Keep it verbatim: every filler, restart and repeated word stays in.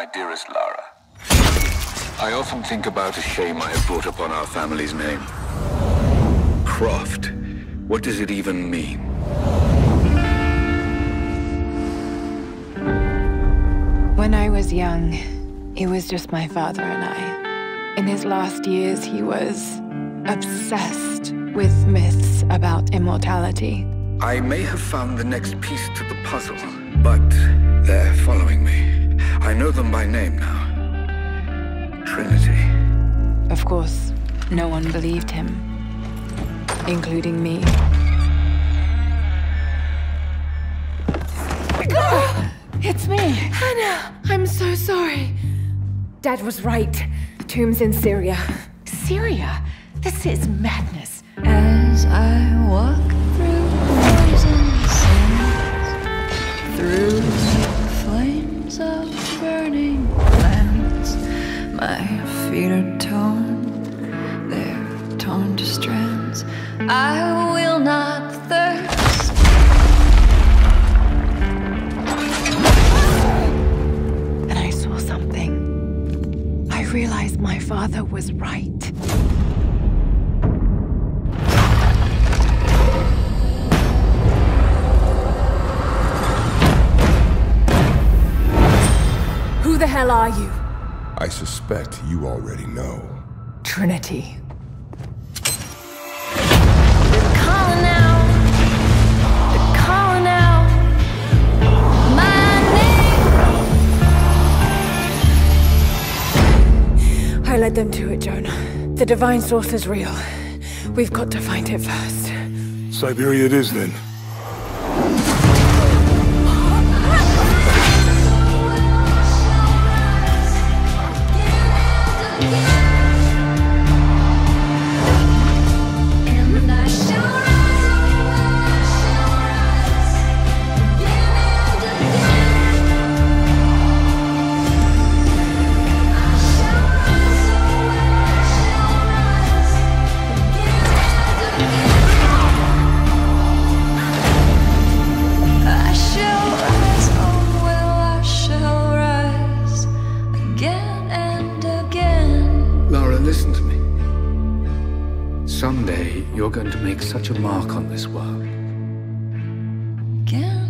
dearest Lara. I often think about the shame I have brought upon our family's name. Croft. What does it even mean? When I was young, it was just my father and I. In his last years, he was obsessed with myths about immortality. I may have found the next piece to the puzzle, but they're following me. I know them by name now. Trinity. Of course, no one believed him, including me. It's me! Hannah! I'm so sorry. Dad was right. The tomb's in Syria. Syria? This is madness. As I walk through poison sands, through flames of burning lands, my feet are torn, they're torn to strands. I will not thirst. And I saw something. I realized my father was right. Who the hell are you? I suspect you already know. Trinity. They're calling out, they're calling out my name. I led them to it, Jonah. The divine source is real. We've got to find it first. Siberia it is, then. Listen to me. Someday, you're going to make such a mark on this world. Again.